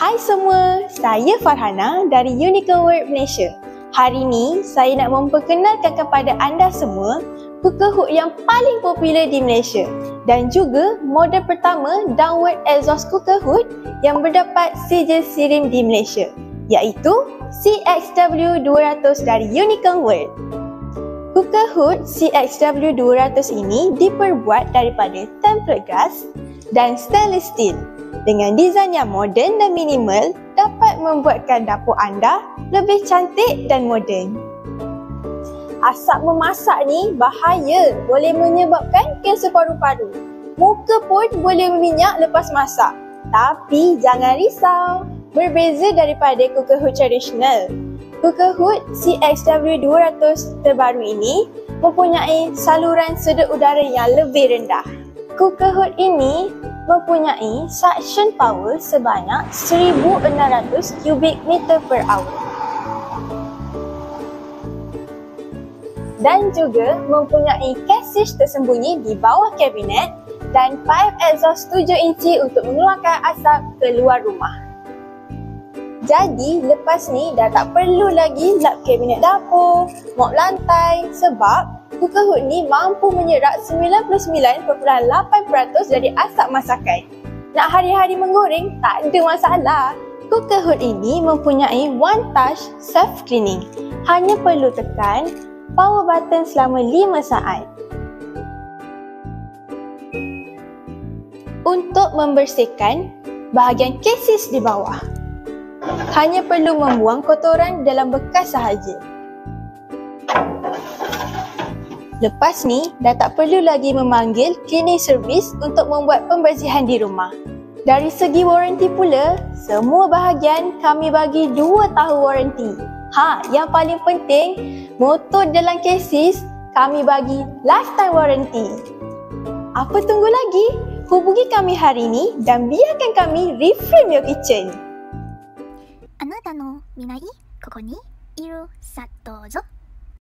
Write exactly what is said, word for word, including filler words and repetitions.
Hai semua, saya Farhana dari Unicorn World Malaysia. Hari ini saya nak memperkenalkan kepada anda semua cooker hood yang paling popular di Malaysia dan juga model pertama downward exhaust cooker hood yang berdapat sijil SIRIM di Malaysia, iaitu C X W dua ratus dari Unicorn World. Cooker hood C X W dua ratus ini diperbuat daripada tempered glass dan stainless steel. Dengan desain yang moden dan minimal, dapat membuatkan dapur anda lebih cantik dan moden. Asap memasak ni bahaya, boleh menyebabkan kanser paru-paru. Muka pun boleh berminyak lepas masak. Tapi jangan risau, berbeza daripada cooker hood tradisional. Cooker hood C X W dua ratus terbaru ini mempunyai saluran sedut udara yang lebih rendah. Cooker hood ini mempunyai suction power sebanyak seribu enam ratus kubik meter per hour. Dan juga mempunyai cassage tersembunyi di bawah kabinet dan pipe exhaust tujuh inci untuk mengeluarkan asap keluar rumah. Jadi lepas ni dah tak perlu lagi lap kabinet dapur, mop lantai sebab cooker hood ni mampu menyerap sembilan puluh sembilan perpuluhan lapan peratus dari asap masakan. Nak hari-hari menggoreng tak ada masalah. Cooker hood ini mempunyai one touch self cleaning. Hanya perlu tekan power button selama lima saat. Untuk membersihkan bahagian cases di bawah, hanya perlu membuang kotoran dalam bekas sahaja. Lepas ni, dah tak perlu lagi memanggil cleaning service untuk membuat pembersihan di rumah. Dari segi waranti pula, semua bahagian kami bagi dua tahun waranti. Ha, yang paling penting, motor dalam kesis kami bagi lifetime waranti. Apa tunggu lagi? Hubungi kami hari ini dan biarkan kami reframe your kitchen. あなたの未来、ここにいるさ、どうぞ。